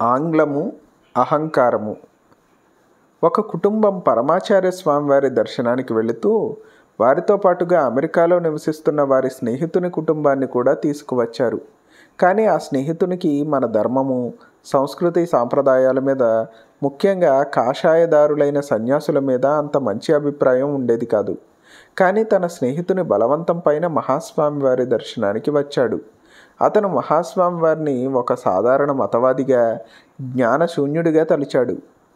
ఆంగ్లము, అహంకారము. ఒక కుటుంబం పరమాచార్య స్వామివారి దర్శనానికి వెళుతూ వారితో పాటుగా అమెరికాలో నివసిస్తున్న వారి స్నేహితుని కుటుంబాన్ని కూడా తీసుకువచ్చారు. కానీ ఆ స్నేహితునికి మన ధర్మము, సంస్కృతి, సాంప్రదాయాల మీద, ముఖ్యంగా కాషాయదారులైన సన్యాసుల మీద అంత మంచి అభిప్రాయం ఉండేది కాదు. కానీ తన స్నేహితుని బలవంతం పైన మహాస్వామివారి దర్శనానికి వచ్చాడు. అతను మహాస్వామివారిని ఒక సాధారణ మతవాదిగా, జ్ఞానశూన్యుడిగా తలిచాడు.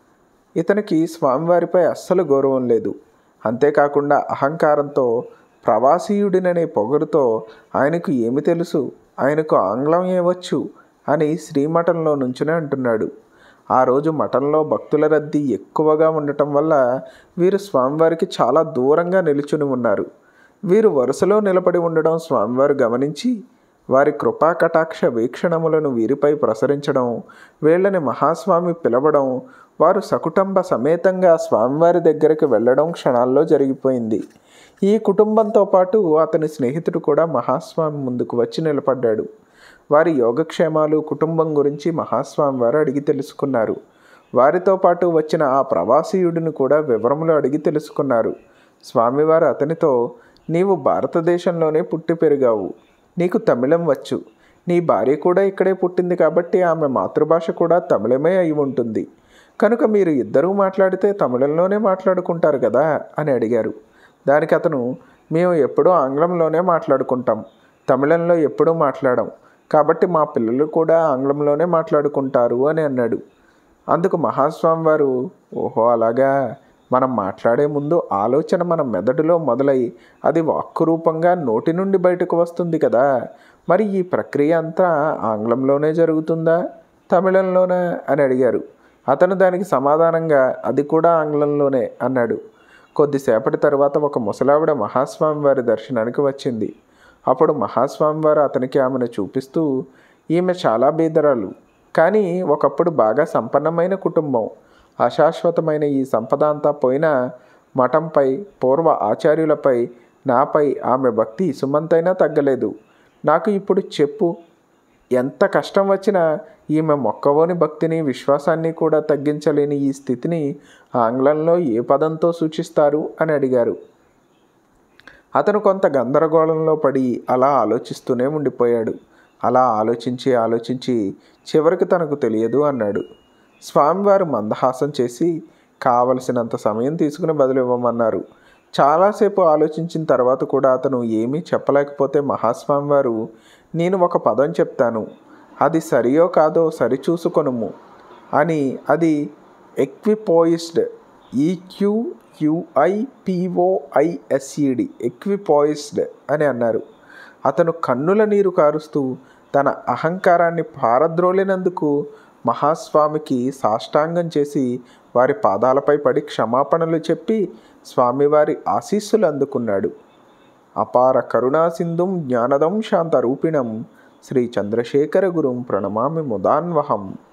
ఇతనికి స్వామివారిపై అస్సలు గౌరవం లేదు. అంతేకాకుండా అహంకారంతో, ప్రవాసీయుడిననే పొగరుతో ఆయనకు ఏమి తెలుసు, ఆయనకు ఆంగ్లం ఏవచ్చు అని శ్రీమఠంలో నుంచునే అంటున్నాడు. ఆ రోజు మఠంలో భక్తుల రద్దీ ఎక్కువగా ఉండటం వల్ల వీరు స్వామివారికి చాలా దూరంగా నిలుచుని ఉన్నారు. వీరు వరుసలో నిలబడి ఉండడం స్వామివారు గమనించి వారి కృపా కటాక్ష వీక్షణములను వీరిపై ప్రసరించడం, వీళ్ళని మహాస్వామి పిలవడం, వారు సకుటుంబ సమేతంగా స్వామివారి దగ్గరికి వెళ్ళడం క్షణాల్లో జరిగిపోయింది. ఈ కుటుంబంతో పాటు అతని స్నేహితుడు కూడా మహాస్వామి ముందుకు వచ్చి నిలబడ్డాడు. వారి యోగక్షేమాలు, కుటుంబం గురించి మహాస్వామి వారు అడిగి తెలుసుకున్నారు. వారితో పాటు వచ్చిన ఆ ప్రవాసీయుడిని కూడా వివరములు అడిగి తెలుసుకున్నారు. స్వామివారు అతనితో, నీవు భారతదేశంలోనే పుట్టి పెరిగావు, నీకు తమిళం వచ్చు, నీ భార్య కూడా ఇక్కడే పుట్టింది కాబట్టి ఆమె మాతృభాష కూడా తమిళమే అయి ఉంటుంది, కనుక మీరు ఇద్దరూ మాట్లాడితే తమిళంలోనే మాట్లాడుకుంటారు కదా అని అడిగారు. దానికి అతను, మేము ఎప్పుడూ ఆంగ్లంలోనే మాట్లాడుకుంటాం, తమిళంలో ఎప్పుడూ మాట్లాడాం, కాబట్టి మా పిల్లలు కూడా ఆంగ్లంలోనే మాట్లాడుకుంటారు అని అన్నాడు. అందుకు మహాస్వామి వారు, ఓహో అలాగా, మనం మాట్లాడే ముందు ఆలోచన మన మెదడులో మొదలై అది వాక్కు రూపంగా నోటి నుండి బయటకు వస్తుంది కదా, మరి ఈ ప్రక్రియ అంతా ఆంగ్లంలోనే జరుగుతుందా, తమిళంలోనా అని అడిగారు. అతను దానికి సమాధానంగా అది కూడా ఆంగ్లంలోనే అన్నాడు. కొద్దిసేపటి తర్వాత ఒక ముసలావిడ మహాస్వామి వారి దర్శనానికి వచ్చింది. అప్పుడు మహాస్వామి వారు అతనికి ఆమెను చూపిస్తూ, ఈమె చాలా బీదరాలు, కానీ ఒకప్పుడు బాగా సంపన్నమైన కుటుంబం. అశాశ్వతమైన ఈ సంపద అంతా పోయినా మఠంపై, పూర్వ ఆచార్యులపై, నాపై ఆమె భక్తి ఇసుమంతైనా తగ్గలేదు. నాకు ఇప్పుడు చెప్పు, ఎంత కష్టం వచ్చినా ఈమె మొక్కవోని భక్తిని, విశ్వాసాన్ని కూడా తగ్గించలేని ఈ స్థితిని ఆంగ్లంలో ఏ పదంతో సూచిస్తారు అని అడిగారు. అతను కొంత గందరగోళంలో పడి అలా ఆలోచిస్తూనే ఉండిపోయాడు. అలా ఆలోచించి చివరికి తనకు తెలియదు అన్నాడు. స్వామివారు మందహాసం చేసి కావలసినంత సమయం తీసుకుని బదులివ్వమన్నారు. చాలాసేపు ఆలోచించిన తర్వాత కూడా అతను ఏమీ చెప్పలేకపోతే మహాస్వామివారు, నేను ఒక పదం చెప్తాను, అది సరియో కాదో సరిచూసుకొనుము అని, అది ఎక్విపోయిస్డ్, EQUIPOISED, ఎక్విపోయిస్డ్ అని అన్నారు. అతను కన్నుల నీరు కారుస్తూ తన అహంకారాన్ని పారద్రోలినందుకు మహాస్వామికి సాష్టాంగం చేసి వారి పాదాలపై పడి క్షమాపణలు చెప్పి స్వామివారి ఆశీస్సులు అందుకున్నాడు. అపార కరుణా సింధుం జ్ఞానదం శాంతరూపిణం శ్రీ చంద్రశేఖర గురుం ప్రణమామి ముదాన్వహం.